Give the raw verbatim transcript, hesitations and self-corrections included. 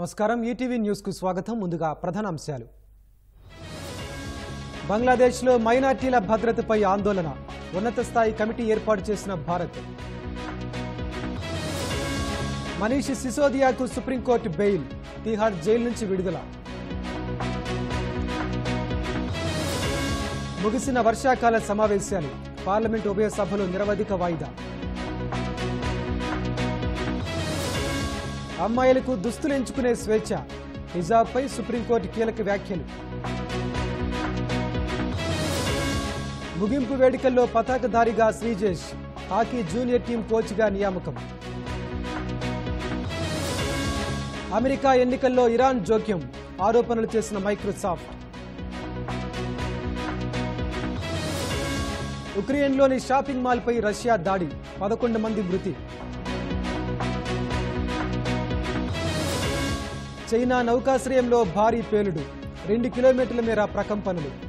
నమస్కారం ETV news కు స్వాగతం ముందుగా ప్రధాన అంశాలు బంగ్లాదేశ్ లో మైనారిటీల భద్రతపై ఆందోళన ఉన్నత స్థాయి కమిటీ ఏర్పాటు చేసిన భారత్ మనీష్ సిసోదియాకు సుప్రీంకోర్టు బెయిల్ తిహార్ జైలు నుంచి విడుదల ముగిసిన వర్షాకాల సమావేశాలు పార్లమెంట్ ఉభయ సభలు నిరవధిక వాయిదా అమ్మాయిలకు దుస్తులు ఎంచుకునే స్వేచ్ఛ హిజాబ్పై సుప్రీంకోర్టు కీలక వ్యాఖ్యలు ముగింపు వేడుకల్లో పతాకధారిగా శ్రీజేష్ హాకీ జూనియర్ టీం కోచ్గా నియామకం అమెరికా ఎన్నికల్లో ఇరాన్ జోక్యం ఆరోపణలు చేసిన మైక్రోసాఫ్ట్ ఉక్రెయిన్లోని షాపింగ్ మాల్పై రష్యా దాడి పదకొండు మంది మృతి చైనా నౌకాశ్రయంలో భారీ పేలుడు రెండు కిలోమీటర్ల మేర ప్రకంపనలు